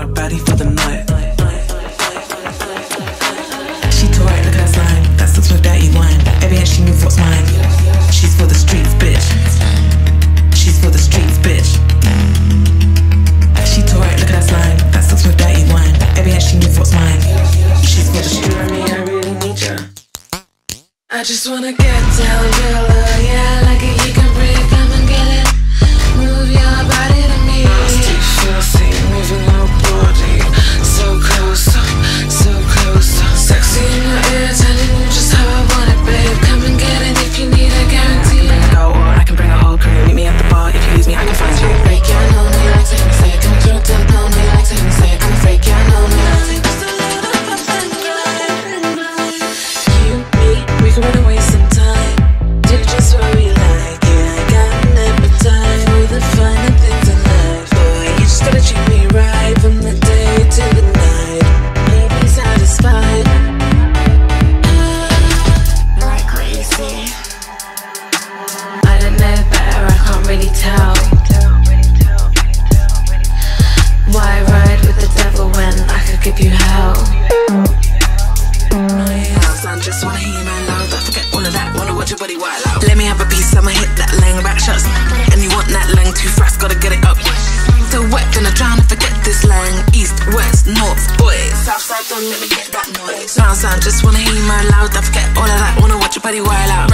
a baddie for the night. She too right, look at her slime. That sucks with dirty wine. Every inch she moves, what's mine? She's for the streets, bitch. She's for the streets, bitch. She too right, look at her slime. That sucks with dirty wine. Every inch she moves, what's mine? She's for the streets. I really need ya. I just wanna get down, girl, yeah, like it, you can breathe, come and get it. Move your body to me. Nasty, filthy, moving your body. So close, so close. Sexy in your ear, telling you just how I want it, babe. Come and get it if you need a guarantee. I can go or I can bring a whole crew. Meet me at the bar, if you lose me, I can find you. Fake, yeah, I know, no, you like to hear me say it. Come and throw it to the no, no, you like to hear me say it. I'm a fake, yeah, I know, no. We can run away sometime. Do just what we like. Yeah, I got an appetite for the finer things in life. Boy, you just gotta treat me right from the day to the night. Leave me satisfied. Like what you see. I don't know better, I can't really tell. Why ride with the devil when I could give you hell? I just wanna hear my loud. I forget all of that, wanna watch your body wild out. Let me have a piece, I'ma hit that lang. Back shots, and you want that lang too fast, gotta get it up. So wet, gonna drown and forget this lang. East, west, north, boys. South side, don't let me get that noise. Sound, just wanna hear my loud. I forget all of that, wanna watch your body wild out.